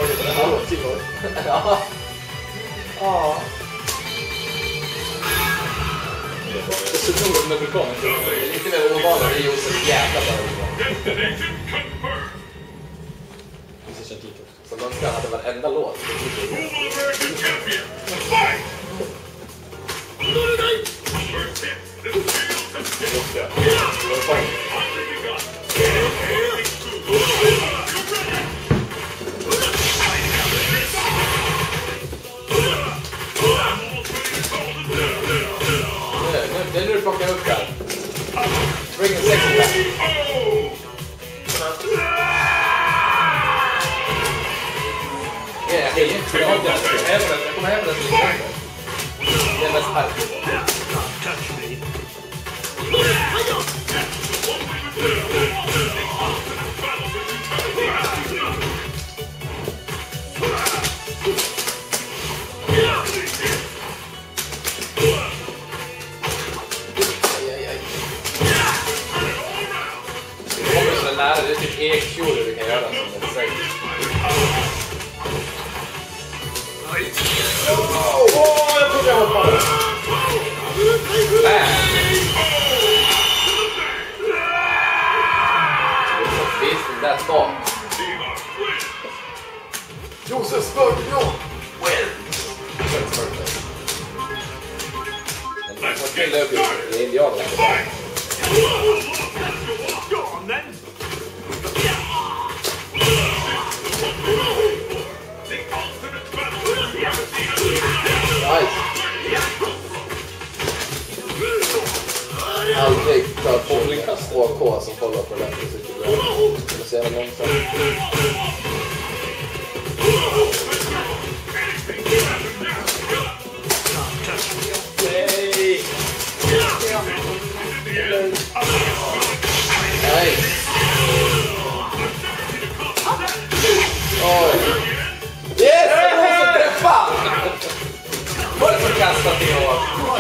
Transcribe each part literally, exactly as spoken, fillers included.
Ja, ja. Ja. Det är så roligt med vulkanen. Det är lite mer ovanligt. Det är ju så jävla bra. Så de ska hade varenda låt. Det är nu du plockar upp här. Bring in second back. Ja, jag kommer hem med den till exempel. Det är mest här. Nära, det är typ eSKILLStuna du kan göra som det säger. Åh, jag trodde jag hoppade. Bam! Visst, den där start. Josef Spörd, ja! Well! Den får spela upp i indianerna. Aldrig för på A K som kollar på den. Det är så jävla långsamt. Nej! Nej! Oj! Yes! Jag måste träffa! Vad är det som kastar till år?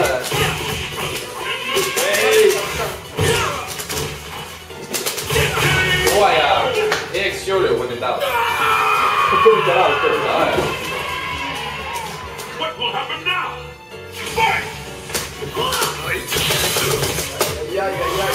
Åh ja! eSKILLStuna har vunnit allt. Det funkar alltid. Ja, ja. What will happen now? Fight! Ja, ja, ja.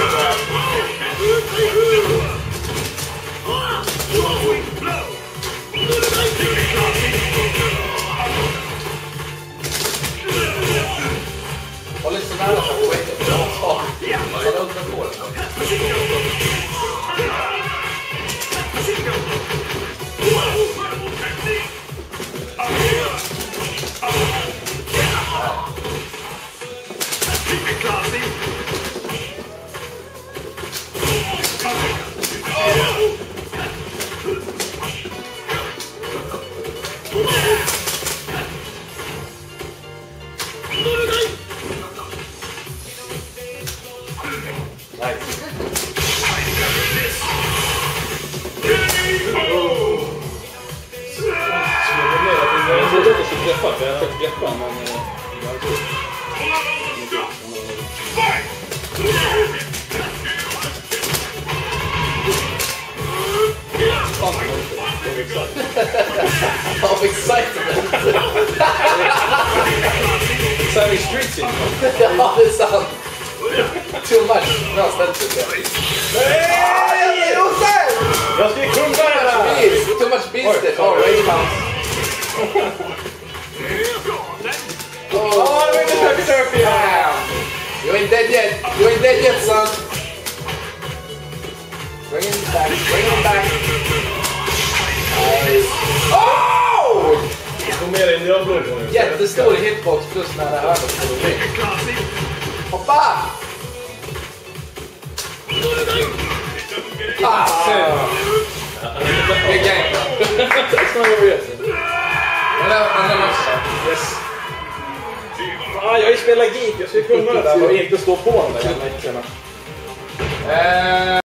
Håll lite så nära så att du vet. Ja, vad är det uppe på det? Jag försökte greppa, men Of excitement. Exciting street scene. Ja, det är sant. Too much. Bra ställt tycker jag. Nej, Josef! Jag ska kunna det här! Too much beast. Oh, rage bounce. Oh, we're in the turkey turkey. You ain't dead yet. You ain't dead yet, son. Bring him back. Bring him back. Nice. Oh! Jättestor hitbox plus nära över på det. Hoppa! Ah! Big game. That's not over yet. Yes. Ah, jag har ju spelat geek. Jag ska kunna det där och inte stå på den där.